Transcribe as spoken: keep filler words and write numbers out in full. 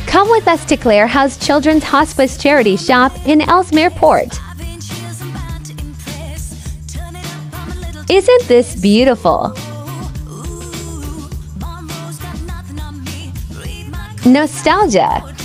Come with us to Clare House Children's Hospice Charity Shop in Ellesmere Port. Isn't this beautiful? Nostalgia.